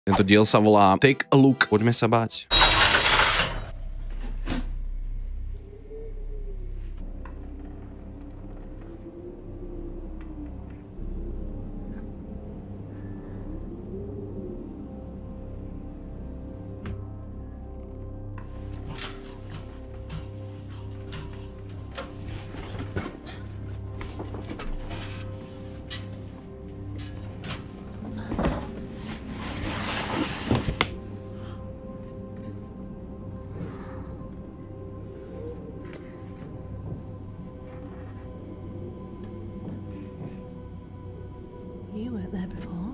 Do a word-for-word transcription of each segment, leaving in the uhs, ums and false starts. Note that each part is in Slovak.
Tento diel sa volá Take a Look. Poďme sa báť. You weren't there before.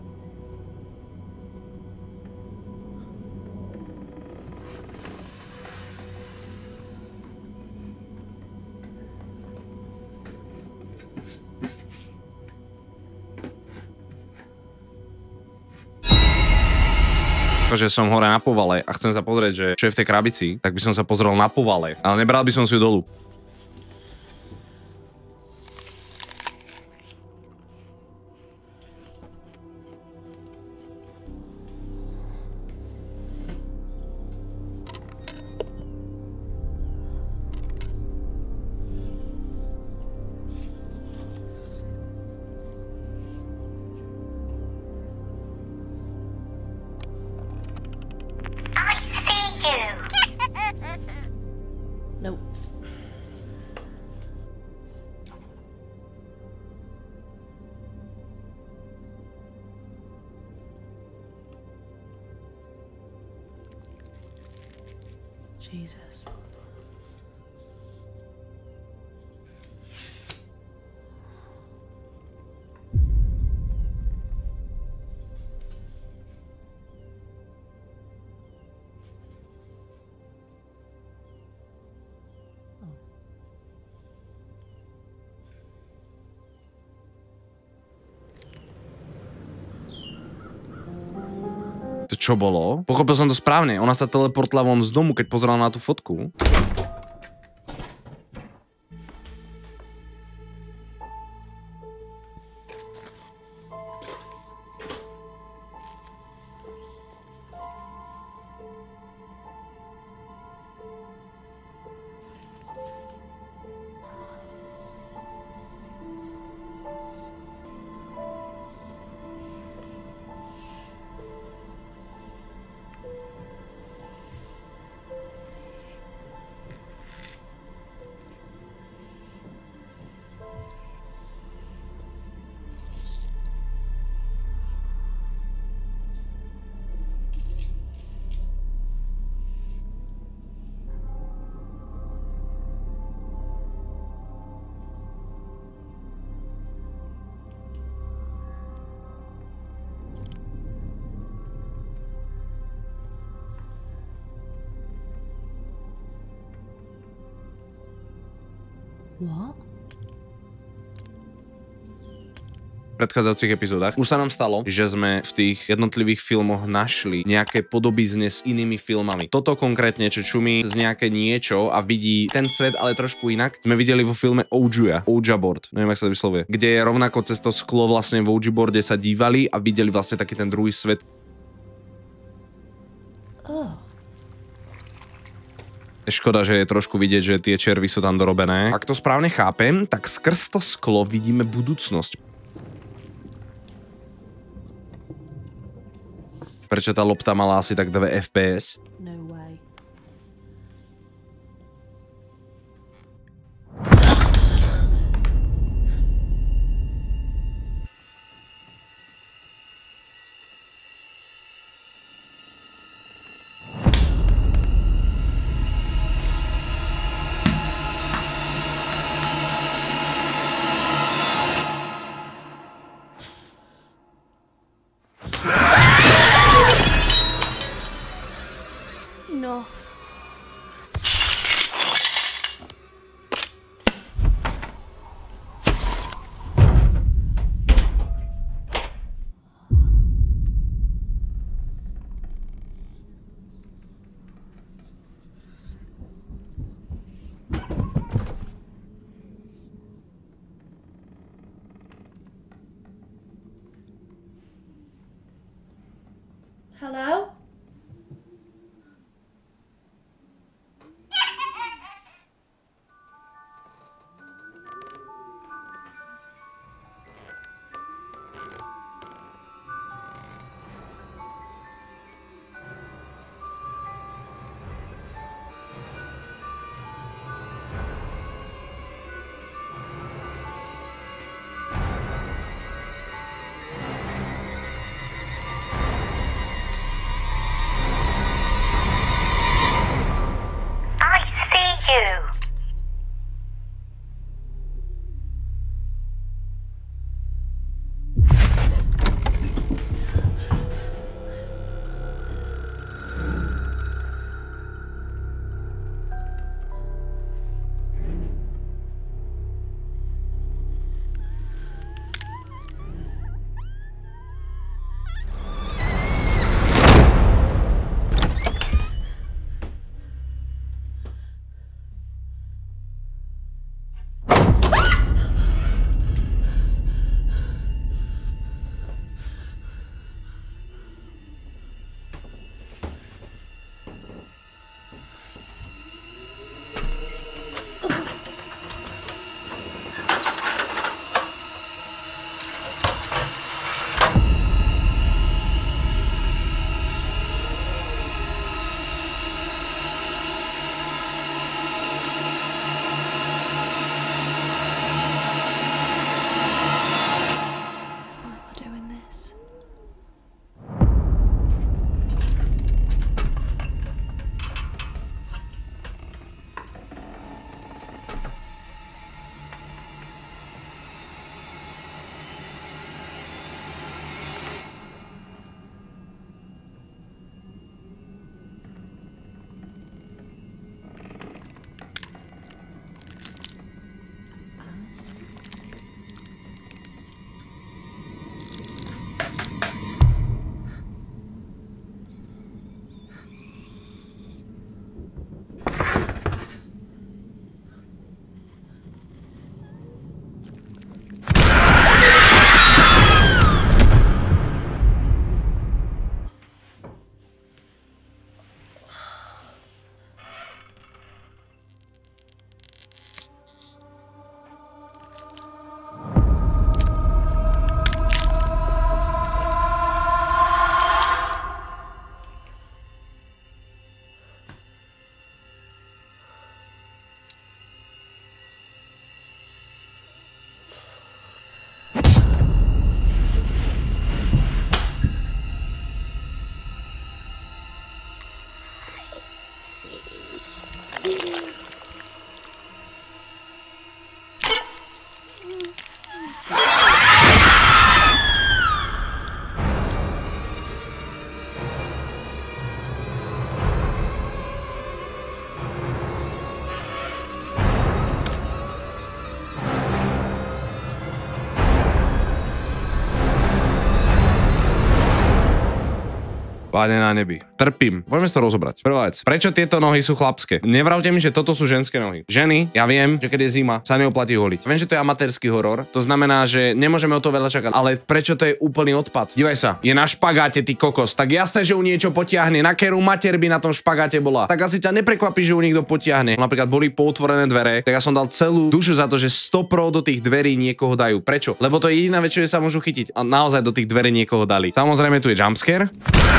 Že som hore na povale a chcem sa pozrieť, že čo je v tej krabici, tak by som sa pozrel na povale, ale nebral by som si ju dolu. Nope. Jesus. To čo bolo? Pochopil som to správne. Ona sa teleportla von z domu, keď pozerala na tú fotku. What? V predchádzajúcich epizódach už sa nám stalo, že sme v tých jednotlivých filmoch našli nejaké podobizne s inými filmami. Toto konkrétne, čo čumí z nejaké niečo a vidí ten svet, ale trošku inak, sme videli vo filme Ouija, Ouija board, neviem, jak sa to vyslovuje, kde je rovnako cez to sklo vlastne v Ouija boarde sa dívali a videli vlastne taký ten druhý svet. Oh. Škoda, že je trošku vidieť, že tie červy sú tam dorobené. Ak to správne chápem, tak skrz to sklo vidíme budúcnosť. Prečo tá lopta mala asi tak dva ef pé es? No way. Hello? Páne na nebi. Trpím. Poďme si to rozobrať. Prvá vec. Prečo tieto nohy sú chlapské? Nevravte mi, že toto sú ženské nohy. Ženy, ja viem, že keď je zima, sa neoplatí holiť. Viem, že to je amatérsky horor. To znamená, že nemôžeme o to veľa čakať. Ale prečo to je úplný odpad? Dívaj sa, je na špagáte, ty kokos. Tak jasné, že u niečo potiahne. Na keru mater by na tom špagáte bola. Tak asi ťa neprekvapí, že u niekto potiahne. Napríklad boli pootvorené dvere, tak ja som dal celú dušu za to, že sto pro do tých dverí niekoho dajú. Prečo? Lebo to je jediná vec, čo sa môžu chytiť. A naozaj do tých dverí niekoho dali. Samozrejme tu je jumpscare.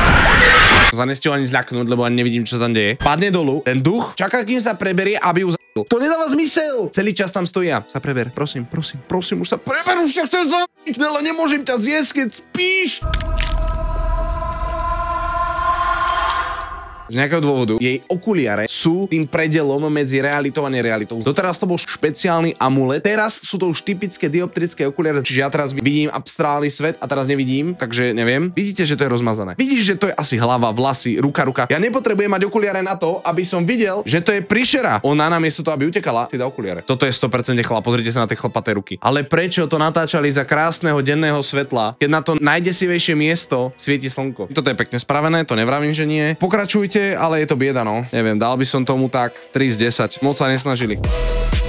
To sa nestihol ani zľaknúť, lebo ani nevidím, čo sa tam deje. Padne dolu, ten duch čaká, kým sa preberie, aby ju z***l. To nedáva zmysel. Celý čas tam stojí. Sa preber, prosím, prosím, prosím, už sa preber, už ťa chcem z***liť, ale nemôžem ťa zjesť, keď spíš. Z nejakého dôvodu jej okuliare sú tým predelom medzi realitou a nerealitou. Doteraz to bol špeciálny amulet, teraz sú to už typické dioptrické okuliare, čiže ja teraz vidím abstrálny svet a teraz nevidím, takže neviem. Vidíte, že to je rozmazané. Vidíš, že to je asi hlava, vlasy, ruka, ruka. Ja nepotrebujem mať okuliare na to, aby som videl, že to je príšera. Ona namiesto toho, aby utekala, si dá okuliare. Toto je sto percent chlap, pozrite sa na tie chlapaté ruky. Ale prečo to natáčali za krásneho denného svetla, keď na to najdesivejšie miesto svieti slnko? Toto je pekne spravené, to nevravím, že nie. Pokračujte, ale je to bieda, no. Neviem, dal by som tomu tak tri z desať. Moc sa nesnažili.